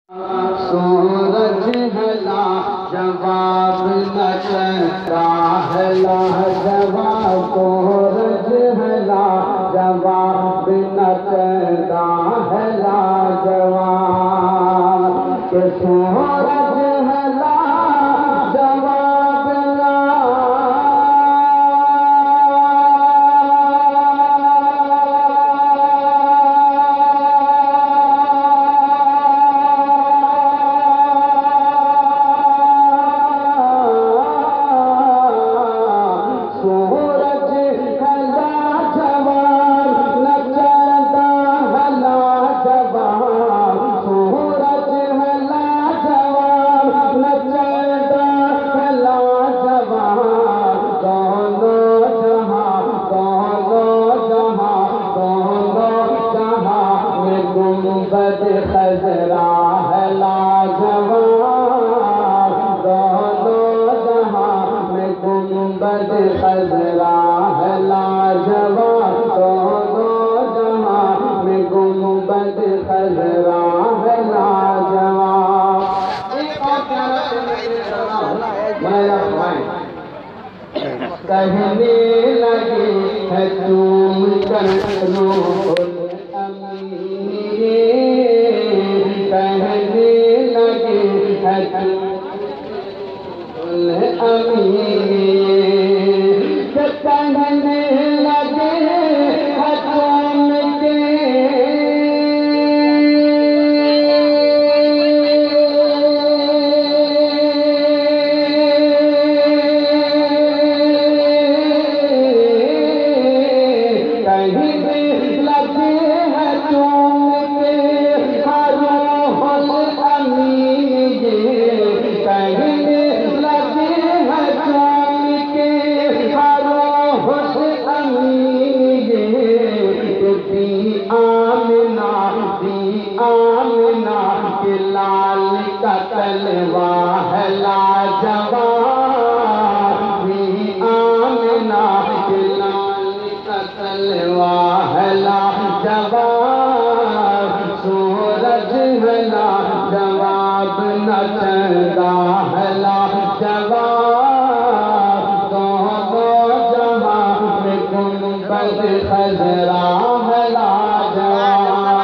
सूरज हला जवाब न चलता हला जवाब सूरज हला जवाब न चलता हला जवाब के सूरज हला जवाब न गुंबद खजरा है लाजवाब दोनों जहां में गुंबद खजरा है लाजवाब दोनों जहां में गुंबद खजरा है लाजवाब। कहने लगे है तुम कर रूहुल अमीन कहने लगे है तुम अमीन कहने लगे है तुम के आमना के लाल का तलवा है लाजवाब आमना के लाल का तलवा है लाजवाब सूरज है लाजवाब न चंदा है लाजवाब दोनों जहां में गुंबद खजरा है लाजवाब।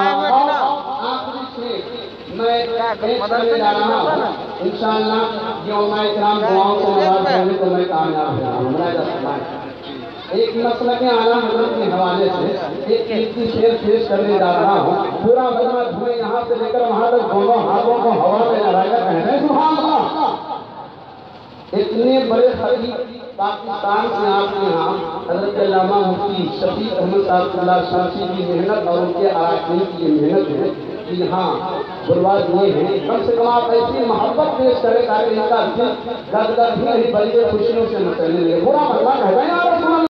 इंशाअल्लाह जो मैं इकराम दुआओं को करने को मैं कामयाब होगा। एक मसला के आला हजरत के हवाले से एक कीर्ति शेर पेश करने जा रहा हूँ। पूरा मजमा धुएं यहाँ से लेकर वहाँ तक दोनों हाथों को हवा में लहराकर कहने सुभान अल्लाह। इतने बड़े खतीब पाकिस्तान से आपके यहाँ हजरत अल्लामा मुफ्ती शफीक अहमद साहब शाफी की मेहनत और उनके अराकीन की मेहनत है कि यहाँ बुलवा दिए हैं। कम से कम आप ऐसी मोहब्बत पेश करें ताकि इनका दिल गदगद भी नहीं बल्कि खुशियों से मचलने लगे। पूरा मसला कहते हैं